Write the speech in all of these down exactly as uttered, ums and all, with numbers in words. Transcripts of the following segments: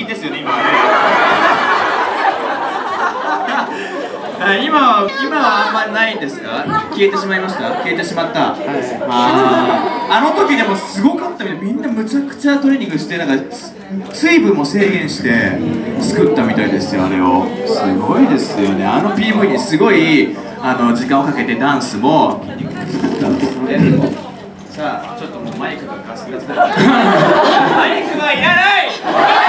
品ですよね、今はね。今は、今はあんまりないんですか？消えてしまいました？消えてしまった。はい、ああの時でもすごかったみたい。みんなむちゃくちゃトレーニングして、なんか水分も制限して作ったみたいですよ、あれを。すごいですよね。あの ピーブイ にすごいあの時間をかけてダンスも作ったんですね。さあ、ちょっともうマイクがガスガスだ。マイクはいらない。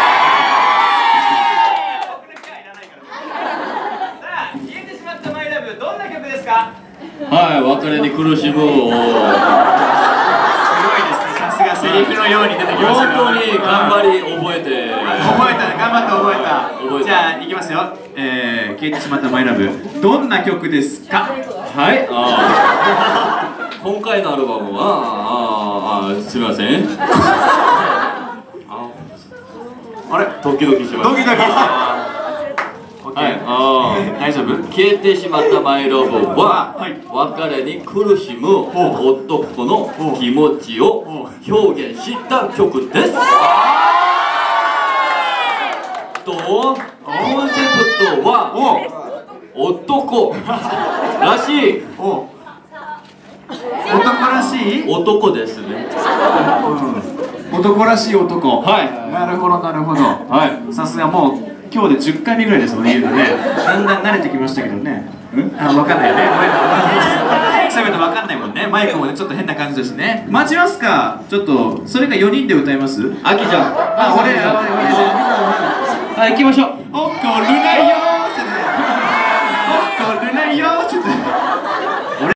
はい、別れに苦しむを。すごいですね、 さすがセリフのように出てきました。 本当に頑張り覚えて。 覚えた、頑張って覚えた。じゃあ、いきますよ。えー、消えてしまったマイラブ。どんな曲ですか？ はい、あー今回のアルバムは、あーあー、すみません。 あれ、 ドキドキしました。 ドキドキして。 はい、あ大丈夫？ 消えてしまったマイラブは、 はい、 別れに苦しむ男の気持ちを表現した曲です。と、コンセプトは男らしい。 男らしい？ 男ですね。 男らしい男。 はい。 なるほど、なるほど。 はい。 さすがもう。今日でじゅっかいめぐらいですもんね、言うのね。だんだん慣れてきましたけどね。あ、わかんないよね。そういうことわかんないもんね。マイクもね、ちょっと変な感じだしね。待ちますか。ちょっと、それがよにんで歌います？ あきちゃん。 あ、俺、俺、俺。 はい、行きましょう。 怒るなよ。